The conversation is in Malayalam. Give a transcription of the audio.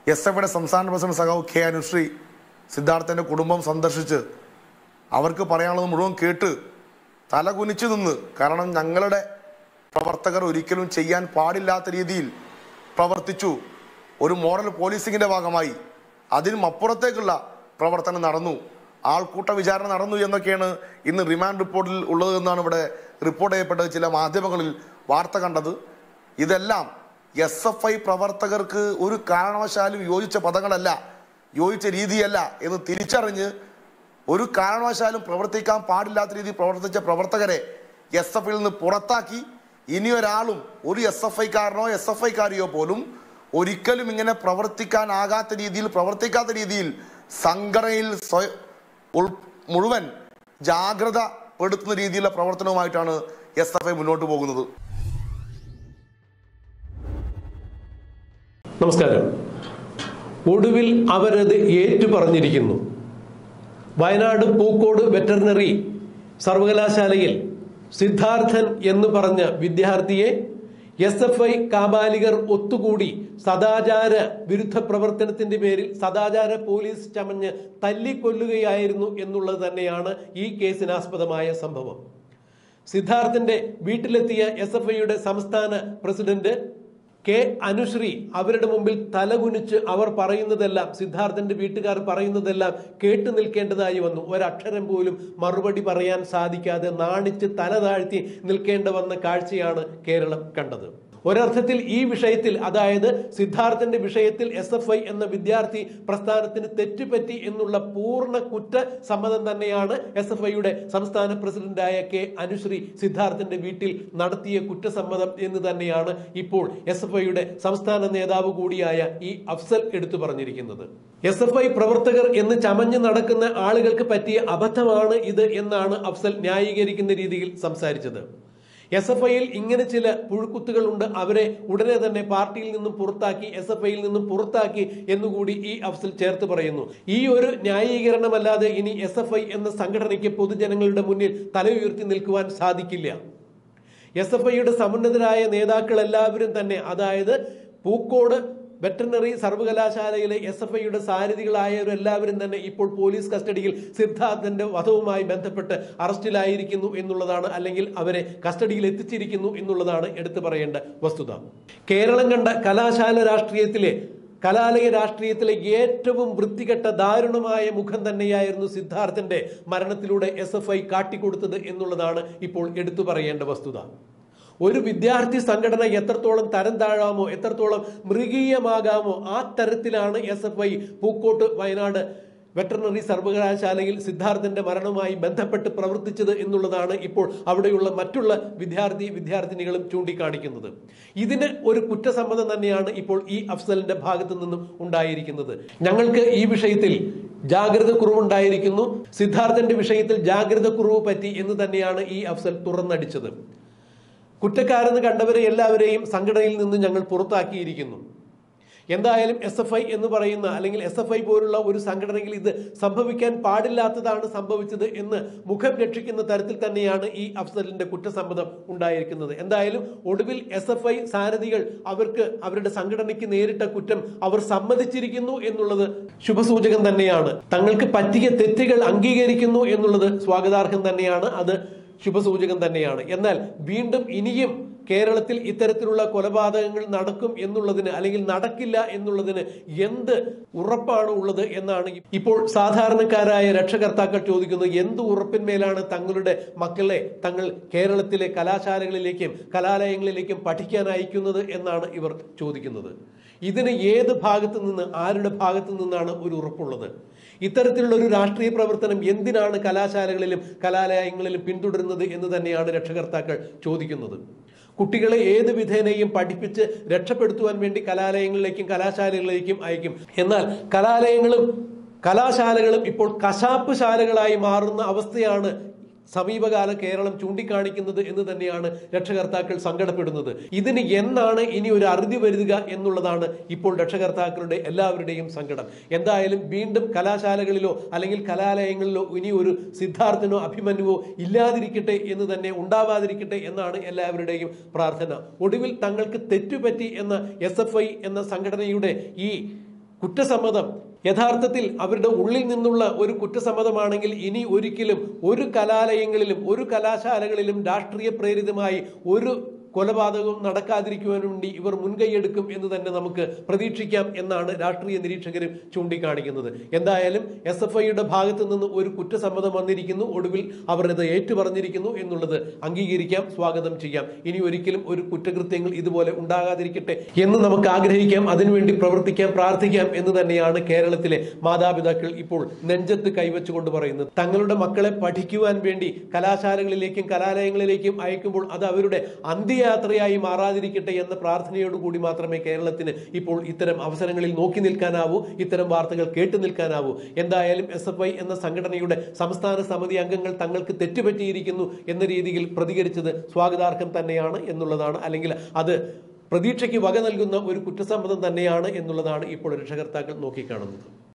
SF സംസ്ഥാന പ്രസിഡന്റ് സഖാവ് കെ അനുശ്രീ സിദ്ധാർത്ഥന്റെ കുടുംബം സന്ദർശിച്ച് അവർക്ക് പറയാനുള്ളത് മുഴുവൻ കേട്ട് തലകുനിച്ചു നിന്ന്, കാരണം ഞങ്ങളുടെ പ്രവർത്തകർ ഒരിക്കലും ചെയ്യാൻ പാടില്ലാത്ത രീതിയിൽ പ്രവർത്തിച്ചു, ഒരു മോഡൽ പോലീസിങ്ങിന്റെ ഭാഗമായി അതിനും അപ്പുറത്തേക്കുള്ള പ്രവർത്തനം നടന്നു, ആൾക്കൂട്ട വിചാരണ നടന്നു എന്നൊക്കെയാണ് ഇന്ന് റിമാൻഡ് റിപ്പോർട്ടിൽ ഉള്ളതെന്നാണ് ഇവിടെ റിപ്പോർട്ട് ചെയ്യപ്പെട്ടത്. ചില മാധ്യമങ്ങളിൽ വാർത്ത കണ്ടത്. ഇതെല്ലാം SFI പ്രവർത്തകർക്ക് ഒരു കാരണവശാലും യോജിച്ച പദങ്ങളല്ല, യോജിച്ച രീതിയല്ല എന്ന് തിരിച്ചറിഞ്ഞ് ഒരു കാരണവശാലും പ്രവർത്തിക്കാൻ പാടില്ലാത്ത രീതിയിൽ പ്രവർത്തിച്ച പ്രവർത്തകരെ SFIയിൽ നിന്ന് പുറത്താക്കി ഇനിയൊരാളും ഒരു SFIക്കാരനോ SFIക്കാരിയോ പോലും ഒരിക്കലും ഇങ്ങനെ പ്രവർത്തിക്കാത്ത രീതിയിൽ സംഘടനയിൽ മുഴുവൻ ജാഗ്രത പെടുത്തുന്ന രീതിയിലുള്ള പ്രവർത്തനവുമായിട്ടാണ് SFI മുന്നോട്ട് പോകുന്നത്. നമസ്കാരം. ഒടുവിൽ അവരത് ഏറ്റുപറഞ്ഞിരിക്കുന്നു. വയനാട് പൂക്കോട് വെറ്ററിനറി സർവകലാശാലയിൽ സിദ്ധാർത്ഥൻ എന്ന് പറഞ്ഞ വിദ്യാർത്ഥിയെ SFI കാബാലികർ ഒത്തുകൂടി സദാചാര വിരുദ്ധ പ്രവർത്തനത്തിന്റെ പേരിൽ സദാചാര പോലീസ് ചമഞ്ഞ് തല്ലിക്കൊല്ലുകയായിരുന്നു എന്നുള്ളത് തന്നെയാണ് ഈ കേസിനാസ്പദമായ സംഭവം. സിദ്ധാർത്ഥന്റെ വീട്ടിലെത്തിയ SFIയുടെ സംസ്ഥാന പ്രസിഡന്റ് കെ അനുശ്രീ അവരുടെ മുമ്പിൽ തലകുനിച്ച് അവർ പറയുന്നതെല്ലാം, സിദ്ധാർത്ഥന്റെ വീട്ടുകാർ പറയുന്നതെല്ലാം കേട്ടു നിൽക്കേണ്ടതായി വന്നു. ഒരക്ഷരം പോലും മറുപടി പറയാൻ സാധിക്കാതെ നാണിച്ച് തല താഴ്ത്തി നിൽക്കേണ്ട വന്ന കാഴ്ചയാണ് കേരളം കണ്ടത്. ഒരർത്ഥത്തിൽ ഈ വിഷയത്തിൽ, അതായത് സിദ്ധാർത്ഥന്റെ വിഷയത്തിൽ SFI എന്ന വിദ്യാർത്ഥി പ്രസ്ഥാനത്തിന് തെറ്റുപറ്റി എന്നുള്ള പൂർണ്ണ കുറ്റ സമ്മതം തന്നെയാണ് SFIയുടെ സംസ്ഥാന പ്രസിഡന്റായ കെ അനുശ്രീ സിദ്ധാർത്ഥന്റെ വീട്ടിൽ നടത്തിയ കുറ്റസമ്മതം എന്ന് തന്നെയാണ് ഇപ്പോൾ SFIയുടെ സംസ്ഥാന നേതാവ് കൂടിയായ ഈ അഫ്സൽ എടുത്തു പറഞ്ഞിരിക്കുന്നത്. SFI പ്രവർത്തകർ എന്ന് ചമഞ്ഞു നടക്കുന്ന ആളുകൾക്ക് പറ്റിയ അബദ്ധമാണ് ഇത് എന്നാണ് അഫ്സൽ ന്യായീകരിക്കുന്ന രീതിയിൽ സംസാരിച്ചത്. SFIയിൽ ഇങ്ങനെ ചില പുഴുക്കുത്തുകളുണ്ട്, അവരെ ഉടനെ തന്നെ പാർട്ടിയിൽ നിന്നും പുറത്താക്കി, SFIയിൽ നിന്നും പുറത്താക്കി എന്നുകൂടി ഈ അഫ്സൽ ചേർത്ത് പറയുന്നു. ഈ ഒരു ന്യായീകരണമല്ലാതെ ഇനി SFI എന്ന സംഘടനയ്ക്ക് പൊതുജനങ്ങളുടെ മുന്നിൽ തല ഉയർത്തി നിൽക്കുവാൻ സാധിക്കില്ല. SFIയുടെ സമുന്നതരായ നേതാക്കൾ എല്ലാവരും തന്നെ, അതായത് പൂക്കോട് വെറ്ററിനറി സർവകലാശാലയിലെ SFIയുടെ സാരഥികളായവരെല്ലാവരും തന്നെ ഇപ്പോൾ പോലീസ് കസ്റ്റഡിയിൽ സിദ്ധാർത്ഥന്റെ വധവുമായി ബന്ധപ്പെട്ട് അറസ്റ്റിലായിരിക്കുന്നു എന്നുള്ളതാണ്, അല്ലെങ്കിൽ അവരെ കസ്റ്റഡിയിൽ എത്തിച്ചിരിക്കുന്നു എന്നുള്ളതാണ് എടുത്തു പറയേണ്ട വസ്തുത. കേരളം കണ്ട കലാലയ രാഷ്ട്രീയത്തിലെ ഏറ്റവും വൃത്തികെട്ട ദാരുണമായ മുഖം തന്നെയായിരുന്നു സിദ്ധാർത്ഥന്റെ മരണത്തിലൂടെ SFI കാട്ടിക്കൊടുത്തത് എന്നുള്ളതാണ് ഇപ്പോൾ എടുത്തു പറയേണ്ട വസ്തുത. ഒരു വിദ്യാർത്ഥി സംഘടന എത്രത്തോളം തരം താഴാമോ, എത്രത്തോളം മൃഗീയമാകാമോ ആ തരത്തിലാണ് SFI പൂക്കോട്ട് വയനാട് വെറ്ററിനറി സർവകലാശാലയിൽ സിദ്ധാർത്ഥന്റെ മരണവുമായി ബന്ധപ്പെട്ട് പ്രവർത്തിച്ചത് എന്നുള്ളതാണ് ഇപ്പോൾ അവിടെയുള്ള മറ്റുള്ള വിദ്യാർത്ഥിനികളും ചൂണ്ടിക്കാണിക്കുന്നത്. ഇതിന് ഒരു കുറ്റസമ്മതം തന്നെയാണ് ഇപ്പോൾ ഈ അഫ്സലിന്റെ ഭാഗത്തു നിന്നും ഉണ്ടായിരിക്കുന്നത്. ഞങ്ങൾക്ക് ഈ വിഷയത്തിൽ ജാഗ്രത കുറവുണ്ടായിരിക്കുന്നു, സിദ്ധാർത്ഥന്റെ വിഷയത്തിൽ ജാഗ്രത കുറവ് പറ്റി എന്ന് തന്നെയാണ് ഈ അഫ്സൽ തുറന്നടിച്ചത്. കുറ്റക്കാരെന്ന് കണ്ടവരെ എല്ലാവരെയും സംഘടനയിൽ നിന്ന് ഞങ്ങൾ പുറത്താക്കിയിരിക്കുന്നു. എന്തായാലും SFI എന്ന് പറയുന്ന, അല്ലെങ്കിൽ SFI പോലുള്ള ഒരു സംഘടനയിൽ ഇത് സംഭവിക്കാൻ പാടില്ലാത്തതാണ് സംഭവിച്ചത് എന്ന് മുഖം രക്ഷിക്കുന്ന തരത്തിൽ തന്നെയാണ് ഈ അഫ്സലിന്റെ കുറ്റസമ്മതം ഉണ്ടായിരിക്കുന്നത്. എന്തായാലും ഒടുവിൽ SFI സാരഥികൾ അവരുടെ സംഘടനയ്ക്ക് നേരിട്ട കുറ്റം അവർ സമ്മതിച്ചിരിക്കുന്നു എന്നുള്ളത് ശുഭസൂചകം തന്നെയാണ്. തങ്ങൾക്ക് പറ്റിയ തെറ്റുകൾ അംഗീകരിക്കുന്നു എന്നുള്ളത് സ്വാഗതാർഹം തന്നെയാണ്, അത് ശുഭസൂചകം തന്നെയാണ്. എന്നാൽ വീണ്ടും ഇനിയും കേരളത്തിൽ ഇത്തരത്തിലുള്ള കൊലപാതകങ്ങൾ നടക്കും എന്നുള്ളതിന്, അല്ലെങ്കിൽ നടക്കില്ല എന്നുള്ളതിന് എന്ത് ഉറപ്പാണ് ഉള്ളത് എന്നാണ് ഇപ്പോൾ സാധാരണക്കാരായ രക്ഷകർത്താക്കൾ ചോദിക്കുന്നത്. എന്ത് ഉറപ്പിന്മേലാണ് തങ്ങളുടെ മക്കളെ തങ്ങൾ കേരളത്തിലെ കലാശാലകളിലേക്കും കലാലയങ്ങളിലേക്കും പഠിക്കാൻ അയക്കുന്നത് എന്നാണ് ഇവർ ചോദിക്കുന്നത്. ഇതിന് ഏത് ഭാഗത്തു നിന്ന്, ആരുടെ ഭാഗത്തു നിന്നാണ് ഒരു ഉറപ്പുള്ളത്? ഇത്തരത്തിലുള്ള ഒരു രാഷ്ട്രീയ പ്രവർത്തനം എന്തിനാണ് കലാശാലകളിലും കലാലയങ്ങളിലും പിന്തുടരുന്നത് എന്ന് തന്നെയാണ് രക്ഷകർത്താക്കൾ ചോദിക്കുന്നത്. കുട്ടികളെ ഏത് വിധേനയും പഠിപ്പിച്ച് രക്ഷപ്പെടുത്തുവാൻ വേണ്ടി കലാലയങ്ങളിലേക്കും കലാശാലകളിലേക്കും അയക്കും. എന്നാൽ കലാശാലകളും ഇപ്പോൾ കശാപ്പ് ശാലകളായി മാറുന്ന അവസ്ഥയാണ് സമീപകാല കേരളം ചൂണ്ടിക്കാണിക്കുന്നത് എന്ന് തന്നെയാണ് രക്ഷകർത്താക്കൾ സങ്കടപ്പെടുന്നത്. ഇതിന് എന്നാണ് ഇനി ഒരു അറുതി വരിക എന്നുള്ളതാണ് ഇപ്പോൾ രക്ഷകർത്താക്കളുടെ എല്ലാവരുടെയും സങ്കടം. എന്തായാലും വീണ്ടും കലാശാലകളിലോ അല്ലെങ്കിൽ കലാലയങ്ങളിലോ ഇനി ഒരു സിദ്ധാർത്ഥനോ അഭിമന്യുവോ ഇല്ലാതിരിക്കട്ടെ എന്ന് തന്നെ, ഉണ്ടാവാതിരിക്കട്ടെ എന്നാണ് എല്ലാവരുടെയും പ്രാർത്ഥന. ഒടുവിൽ തങ്ങൾക്ക് തെറ്റുപറ്റി എന്ന SFI എന്ന സംഘടനയുടെ ഈ കുറ്റസമ്മതം യഥാർത്ഥത്തിൽ അവരുടെ ഉള്ളിൽ നിന്നുള്ള ഒരു കുറ്റസമ്മതമാണെങ്കിൽ ഇനി ഒരിക്കലും ഒരു കലാലയങ്ങളിലും ഒരു കലാശാലകളിലും രാഷ്ട്രീയ പ്രേരിതമായി ഒരു കൊലപാതകം നടക്കാതിരിക്കുവാൻ വേണ്ടി ഇവർ മുൻകൈയെടുക്കും എന്ന് തന്നെ നമുക്ക് പ്രതീക്ഷിക്കാം എന്നാണ് രാഷ്ട്രീയ നിരീക്ഷകരും ചൂണ്ടിക്കാണിക്കുന്നത്. എന്തായാലും SFIയുടെ ഭാഗത്തു നിന്ന് ഒരു കുറ്റസമ്മതം വന്നിരിക്കുന്നു, ഒടുവിൽ അവർ ഇത് ഏറ്റുപറഞ്ഞിരിക്കുന്നു എന്നുള്ളത് അംഗീകരിക്കാം, സ്വാഗതം ചെയ്യാം. ഇനി ഒരിക്കലും ഒരു കുറ്റകൃത്യങ്ങൾ ഇതുപോലെ ഉണ്ടാകാതിരിക്കട്ടെ എന്ന് നമുക്ക് ആഗ്രഹിക്കാം, അതിനുവേണ്ടി പ്രവർത്തിക്കാം, പ്രാർത്ഥിക്കാം എന്ന് തന്നെയാണ് കേരളത്തിലെ മാതാപിതാക്കൾ ഇപ്പോൾ നെഞ്ചത്ത് കൈവച്ചുകൊണ്ട് പറയുന്നത്. തങ്ങളുടെ മക്കളെ പഠിക്കുവാൻ വേണ്ടി കലാശാലകളിലേക്കും കലാലയങ്ങളിലേക്കും അയക്കുമ്പോൾ അത് അവരുടെ യാത്രയായി മാറാതിരിക്കട്ടെ എന്ന പ്രാർത്ഥനയോടുകൂടി മാത്രമേ കേരളത്തിന് ഇപ്പോൾ ഇത്തരം അവസരങ്ങളിൽ നോക്കി നിൽക്കാനാവൂ, ഇത്തരം വാർത്തകൾ കേട്ടു നിൽക്കാനാവൂ. എന്തായാലും SFI എന്ന സംഘടനയുടെ സംസ്ഥാന സമിതി അംഗങ്ങൾ തങ്ങൾക്ക് തെറ്റുപറ്റിയിരിക്കുന്നു എന്ന രീതിയിൽ പ്രതികരിച്ചത് സ്വാഗതാർഹം തന്നെയാണ് എന്നുള്ളതാണ്, അല്ലെങ്കിൽ അത് പ്രതീക്ഷയ്ക്ക് വക നൽകുന്ന ഒരു കുറ്റസമ്മതം തന്നെയാണ് എന്നുള്ളതാണ് ഇപ്പോൾ രക്ഷകർത്താക്കൾ നോക്കിക്കാണുന്നത്.